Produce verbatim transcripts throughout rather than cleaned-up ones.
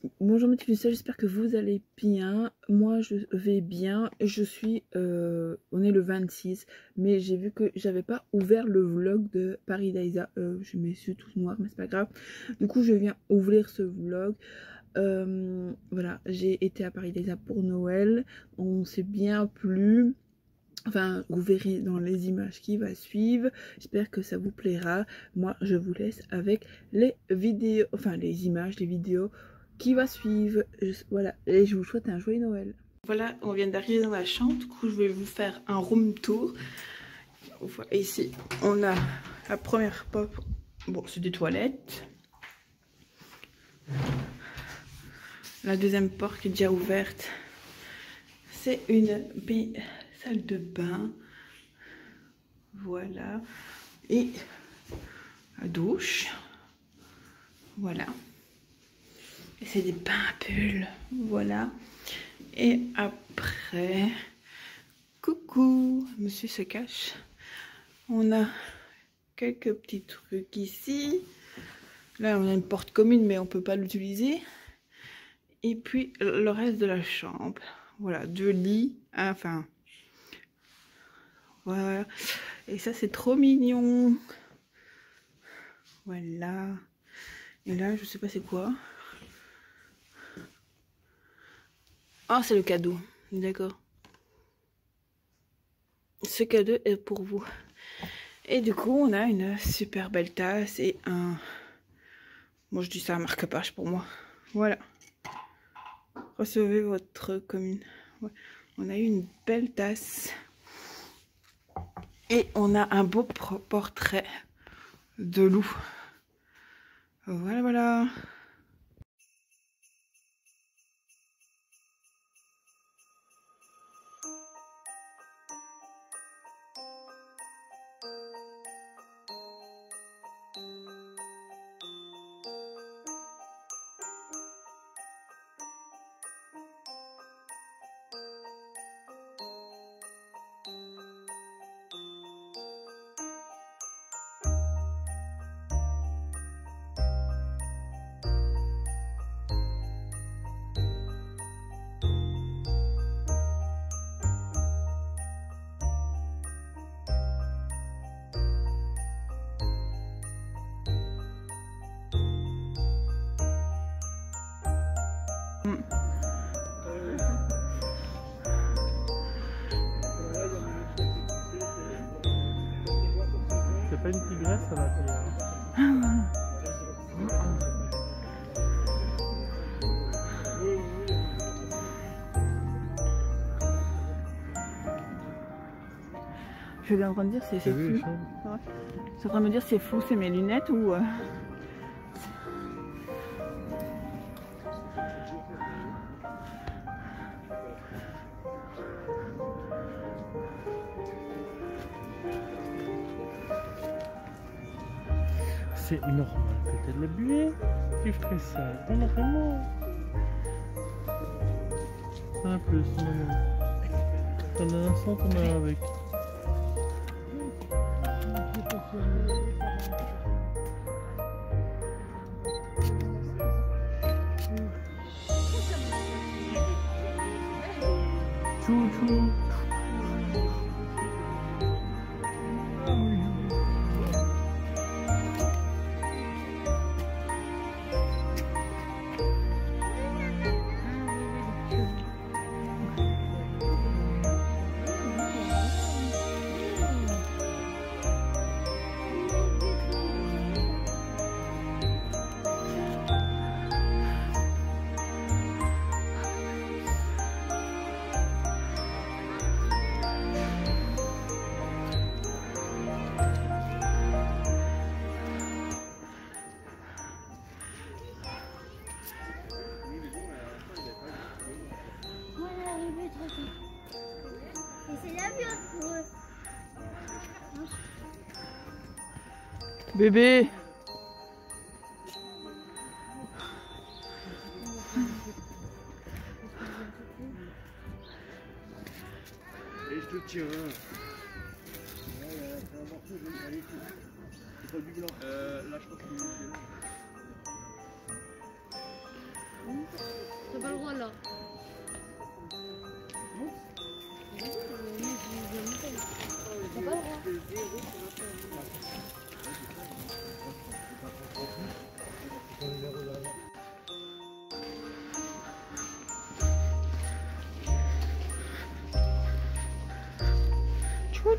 Bonjour mes petits, j'espère que vous allez bien. Moi je vais bien. Je suis, euh, on est le vingt-six, mais j'ai vu que j'avais pas ouvert le vlog de Paris Daiza. Euh, je mets sur tout noir, mais c'est pas grave. Du coup je viens ouvrir ce vlog. Euh, voilà, j'ai été à Paris Daiza pour Noël. On s'est bien plu. Enfin, vous verrez dans les images qui va suivre. J'espère que ça vous plaira. Moi, je vous laisse avec les vidéos, enfin les images, les vidéos qui va suivre. Je, voilà, et je vous souhaite un joyeux Noël. Voilà, on vient d'arriver dans la chambre. Du coup, je vais vous faire un room tour. Ici, on a la première porte. Bon, c'est des toilettes. La deuxième porte qui est déjà ouverte. C'est une salle de bain. Voilà. Et la douche. Voilà. Et c'est des bains à bulles. Voilà. Et après... Coucou. Monsieur se cache. On a quelques petits trucs ici. Là, on a une porte commune, mais on peut pas l'utiliser. Et puis, le reste de la chambre. Voilà. Deux lits. Enfin... Voilà. Et ça, c'est trop mignon. Voilà. Et là, je sais pas c'est quoi. Ah, c'est le cadeau. D'accord. Ce cadeau est pour vous. Et du coup, on a une super belle tasse et un... Moi, je dis ça, un marque-page pour moi. Voilà. Recevez votre commune. Ouais. On a eu une belle tasse. Et on a un beau portrait de loup. Voilà, voilà. C'est pas une tigresse, ça va faire. Je suis en train de dire c'est flou. Ouais. Je suis en train de me dire c'est flou, c'est mes lunettes ou... Euh... C'est normal que t'aies de la buée. Tu ferais ça, t'en as vraiment. Un plus, maman. T'en as un sans, t'en as un avec. Chou chou. Bébé. Et je te tiens. C'est un morceau, allez, c'est pas du blanc. Euh, là, je crois que c'est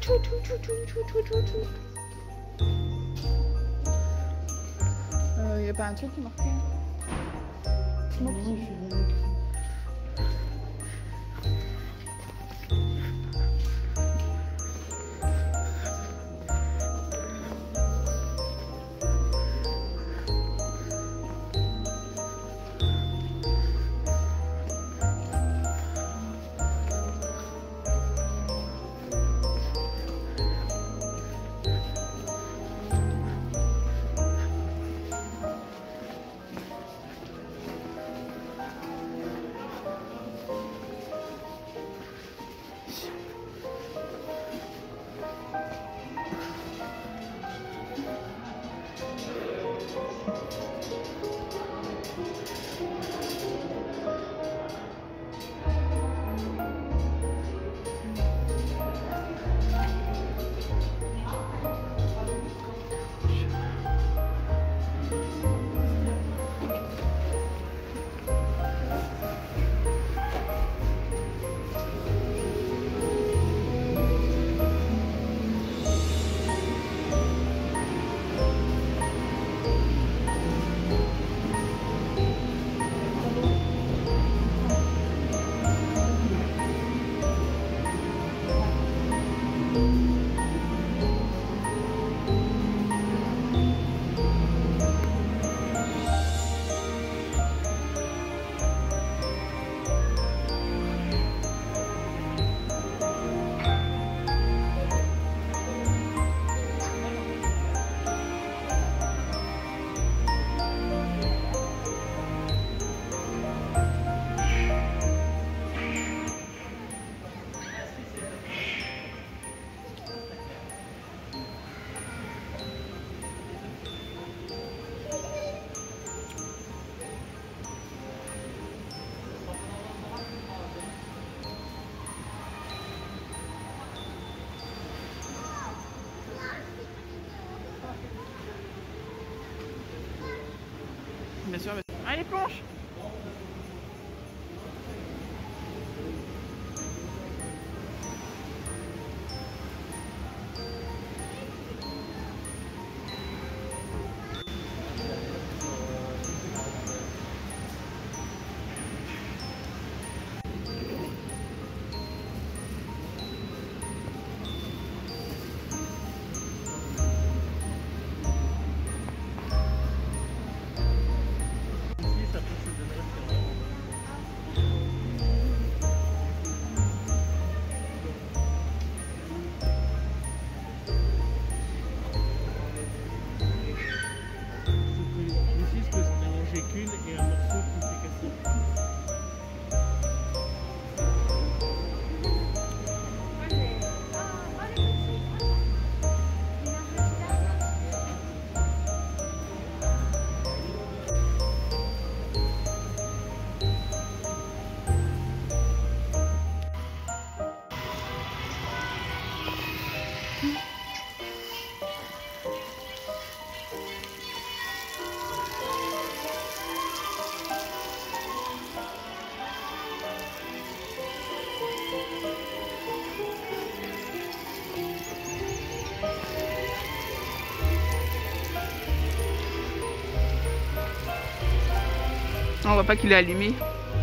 tchou, tchou, tchou, tchou, tchou, tchou, tchou. Euh, y a pas un truc qui est marqué? C'est moi qui... Bien sûr, mais... Allez, plonge! On voit pas qu'il est allumé.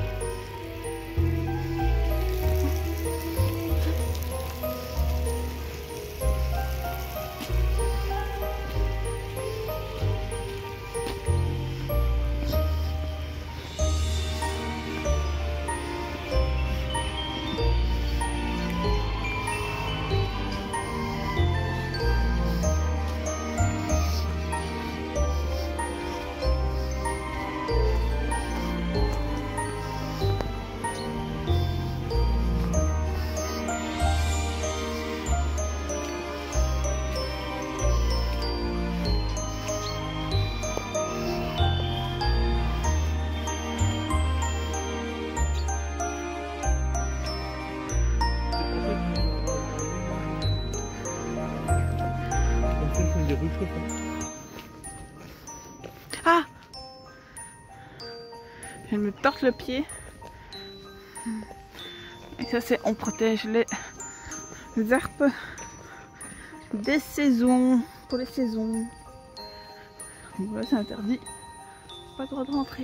Ah! Elle me torte le pied. Et ça c'est on protège les, les arbres des saisons, pour les saisons. Donc là c'est interdit, pas le droit de rentrer.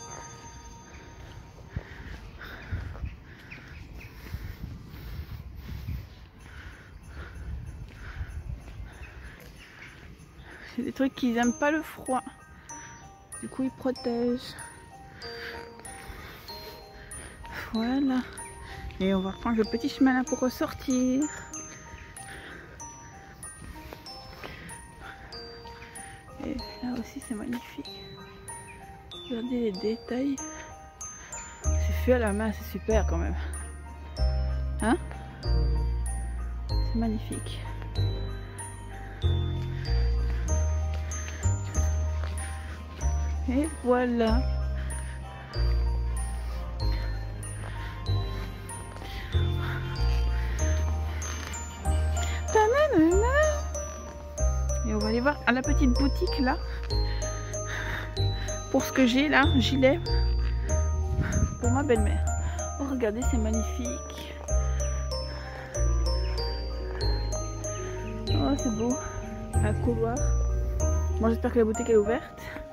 C'est des trucs qui n'aiment pas le froid, du coup ils protègent. Voilà, et on va reprendre le petit chemin là pour ressortir. Et là aussi c'est magnifique. Regardez les détails. C'est fait à la main, c'est super quand même. Hein? C'est magnifique. Et voilà. Et on va aller voir à la petite boutique là. Pour ce que j'ai là, gilet. Pour ma belle-mère. Oh, regardez, c'est magnifique. Oh, c'est beau. Un couloir. Bon, j'espère que la boutique est ouverte.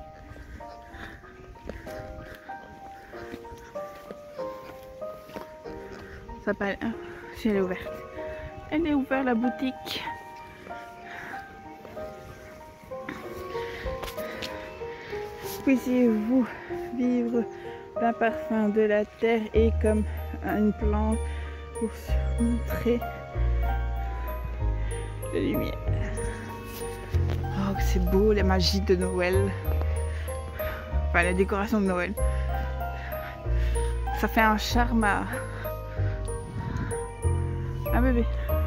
Ça parle, hein, si elle est ouverte. Elle est ouverte la boutique. Puissiez-vous vivre d'un parfum de la terre et comme une plante pour montrer la lumière. Oh, c'est beau, la magie de Noël. Enfin, la décoration de Noël. Ça fait un charme à... un bébé.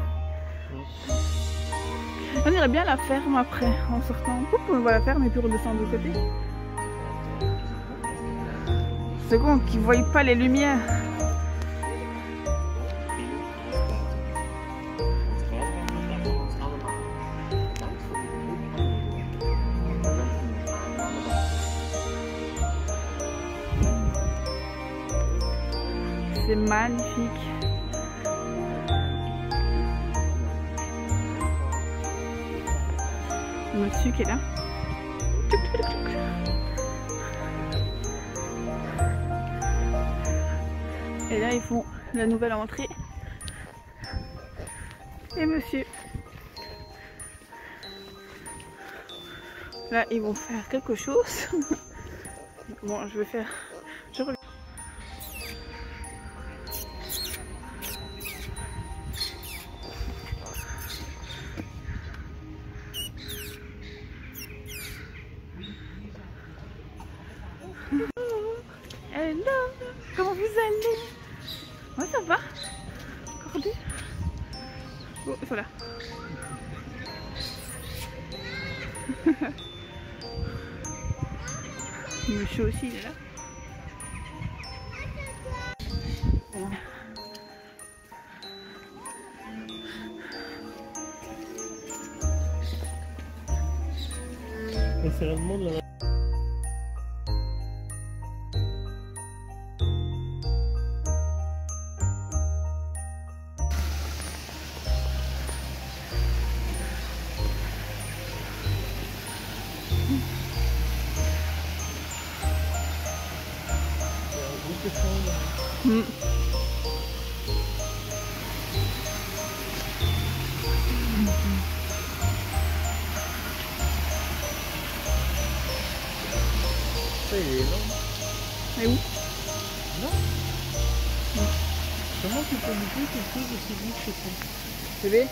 On irait bien la ferme après, en sortant. Oups, on voit la ferme et puis on redescend de l'autre côté. C'est con qu'ils ne voient pas les lumières. C'est magnifique. Le monsieur qui est là. Et là ils font la nouvelle entrée. Et monsieur. Là ils vont faire quelque chose. Bon, je vais faire... Je reviens. Hello, comment vous allez? Moi ça va. Regardez. Oh, ils sont là. Monsieur aussi il est là. C'est vraiment de la... Mm. Ça y est, non? Mais où? Non. Mm. Comment tu peux goûter quelque chose de si vite que ça? Bébé?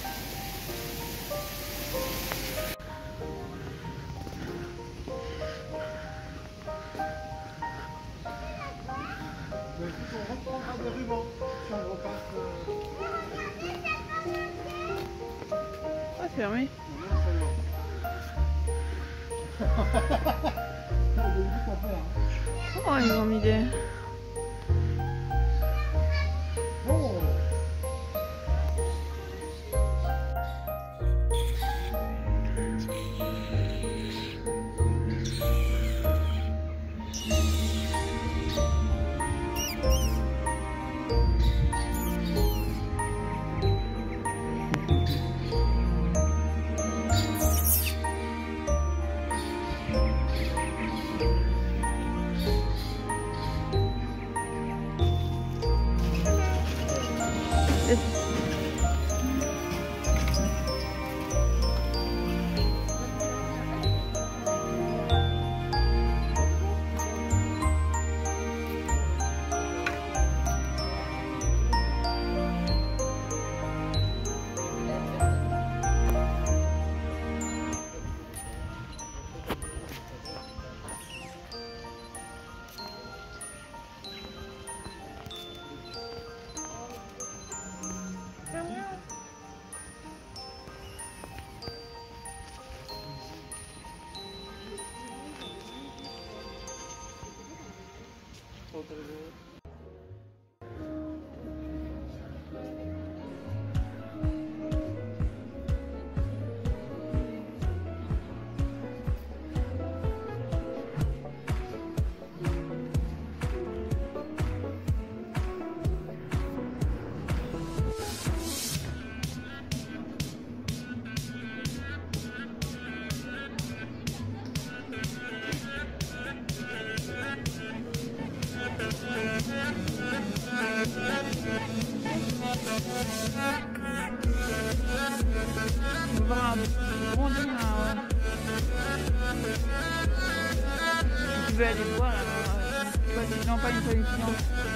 On reprendra des rubans si on repasse. Ah, c'est fermé. Oh, ils ont mis des... Oh. contre le... Voilà, bon demain, ouais. Si tu veux aller voir, alors, euh, non, pas une solution.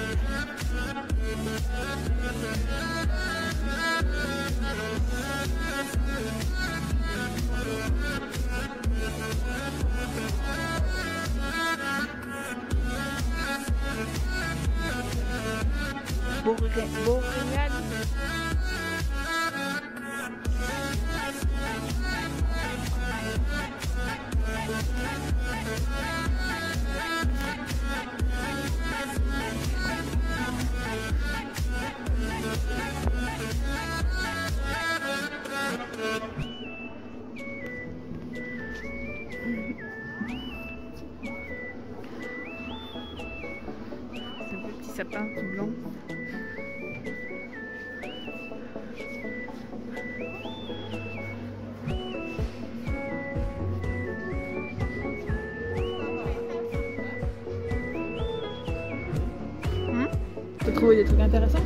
Boréal. Boréal. C'est un petit sapin tout blanc. Hmm? Tu peux trouver des trucs intéressants?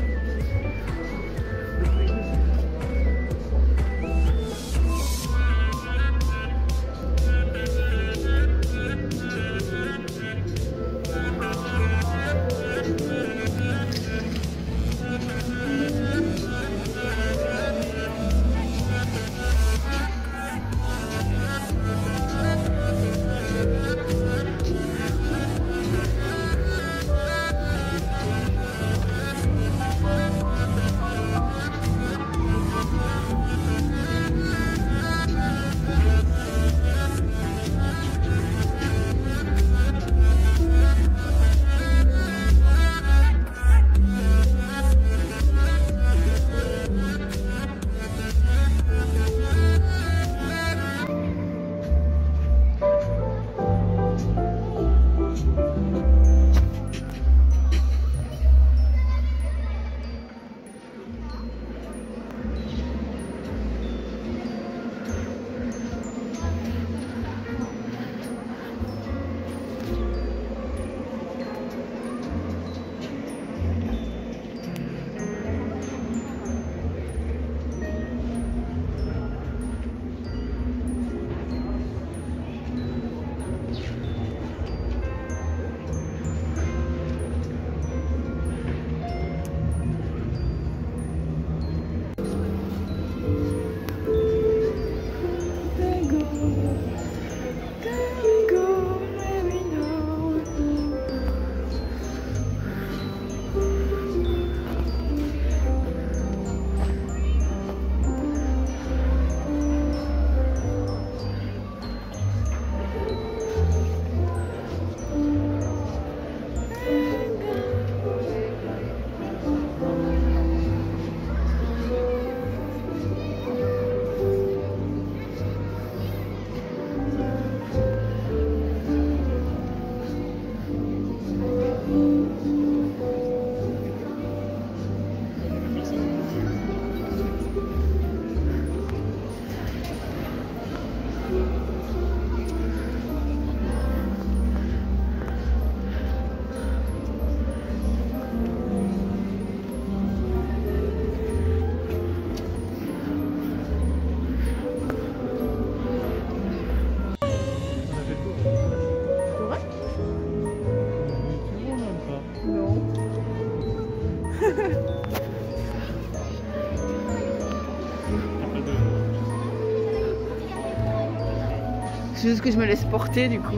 C'est juste que je me laisse porter du coup.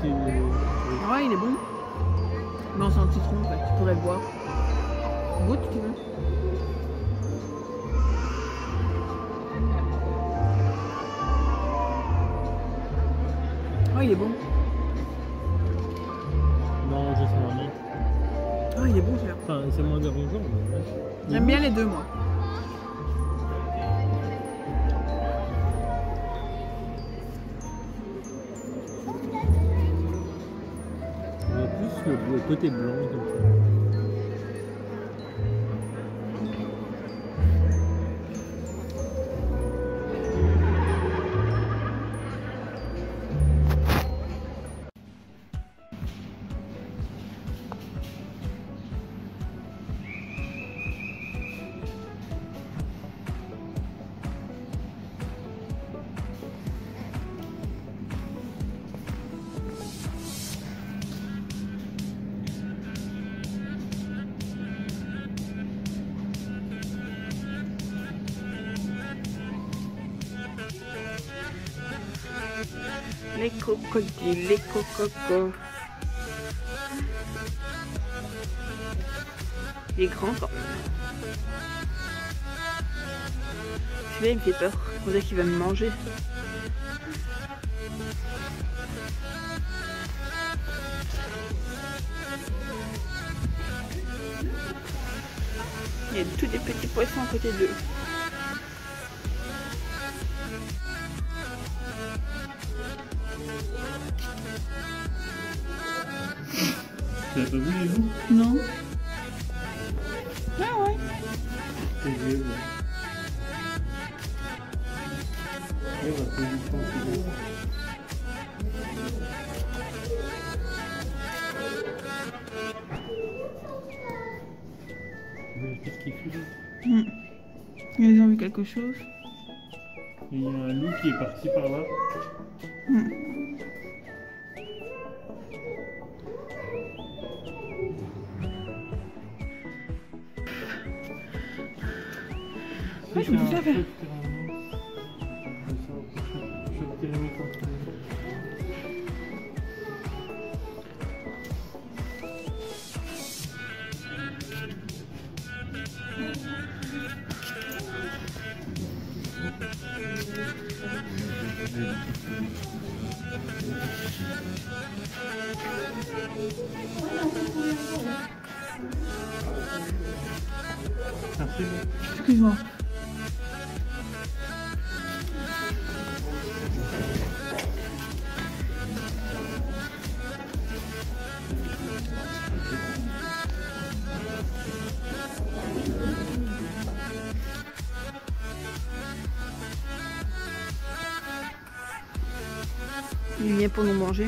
c'est... Ouais, il est bon. Non, c'est un citron en fait, tu pourrais le boire. Goûte si tu veux. Oh, il est bon. Non, je sais vraiment. Oh, il est bon celui-là. Enfin, c'est moins dérangeant. Mais... J'aime bien les deux, moi. On a plus le, le côté blanc comme ça. Les crocodiles, les cococos. Il est grand quand même. Celui-là il me fait peur. On dirait qu'il va me manger. Il y a tous des petits poissons à côté d'eux. Tu n'as pas vu les loups? Non. Ah ouais. C'est vieux, ouais. Et on va poser le temps, c'est bon. Mais qu'est-ce qu'il fait là? Mmh. Ils ont vu quelque chose. Il y a un loup qui est parti par là. Mmh. Ouais, je me dis ça faire. Excuse-moi. Il vient pour nous manger.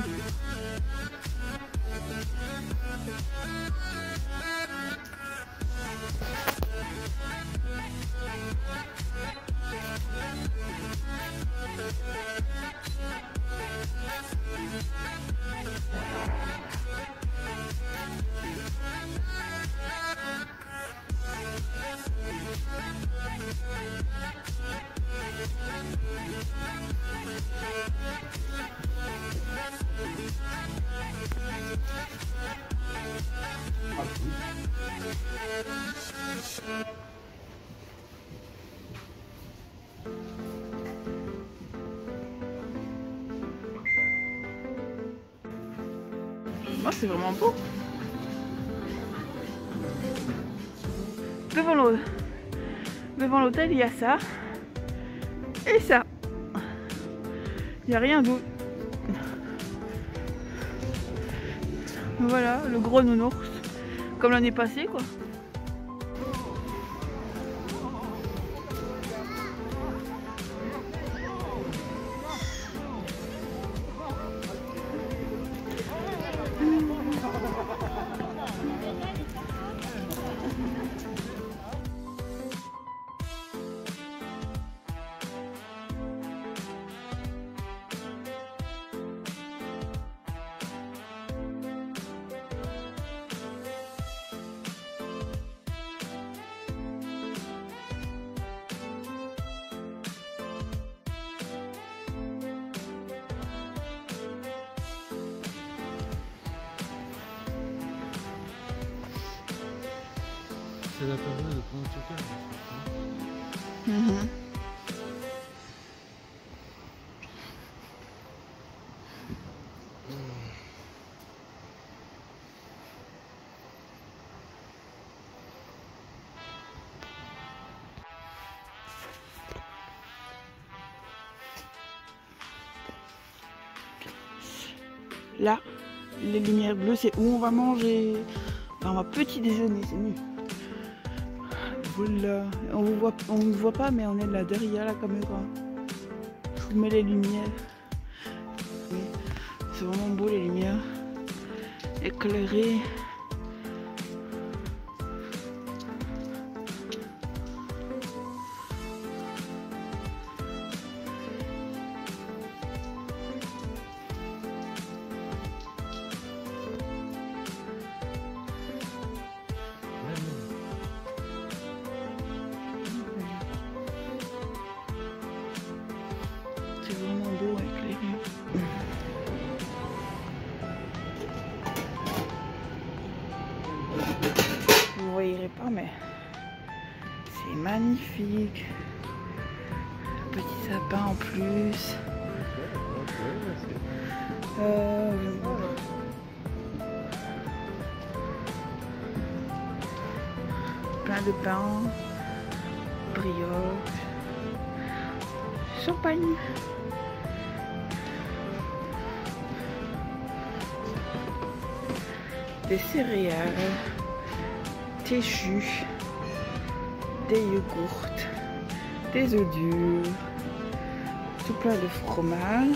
Moi, c'est vraiment beau. Devant l'hôtel, devant l'hôtel, il y a ça et ça. Il n'y a rien d'autre. Voilà, le gros nounours, comme l'année passée, quoi. c'est la période de prendre tout calme. Mhm. Là, les lumières bleues, c'est où on va manger. Enfin, on va petit déjeuner, c'est mieux. Voilà. On vous voit, on ne voit pas, mais on est là derrière la caméra. Je vous mets les lumières. Oui. C'est vraiment beau les lumières. Éclairées. C'est vraiment beau avec les rues. Vous ne voyez pas, mais c'est magnifique. Un petit sapin en plus. Euh... Plein de pain, brioche, champagne. Des céréales, des jus, des yogourts, des œufs durs, tout plein de fromage.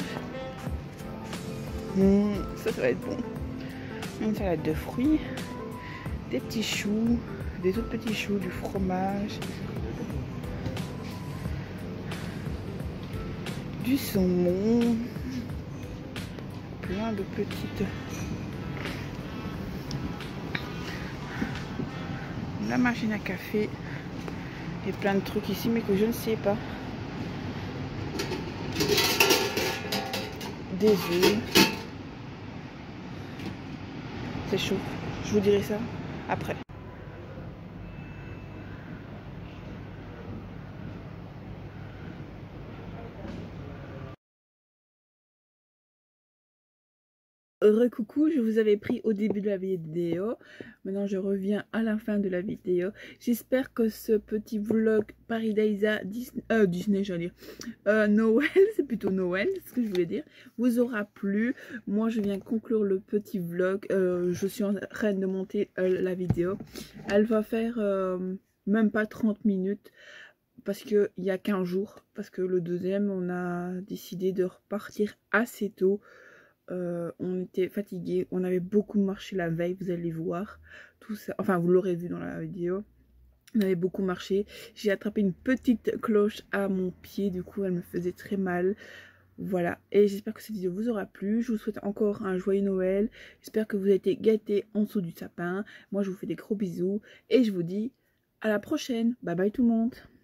Mmh, ça, ça va être bon. Une salade de fruits, des petits choux, des autres petits choux, du fromage, du saumon, plein de petites... La machine à café et plein de trucs ici mais que je ne sais pas. Des œufs. C'est chaud. Je vous dirai ça après. Recoucou, je vous avais pris au début de la vidéo. Maintenant je reviens à la fin de la vidéo. J'espère que ce petit vlog Paradisa Disney, euh, Disney j'allais dire, euh, Noël, c'est plutôt Noël, c'est ce que je voulais dire, vous aura plu. Moi je viens conclure le petit vlog. Euh, je suis en train de monter euh, la vidéo. Elle va faire euh, même pas trente minutes. Parce qu'il y a quinze jours. Parce que le deuxième on a décidé de repartir assez tôt. Euh, on était fatigués, on avait beaucoup marché la veille, vous allez voir tout ça, enfin vous l'aurez vu dans la vidéo, on avait beaucoup marché. J'ai attrapé une petite cloche à mon pied, du coup elle me faisait très mal. Voilà, et j'espère que cette vidéo vous aura plu. Je vous souhaite encore un joyeux Noël, j'espère que vous avez été gâtés en dessous du sapin. Moi je vous fais des gros bisous et je vous dis à la prochaine. Bye bye tout le monde.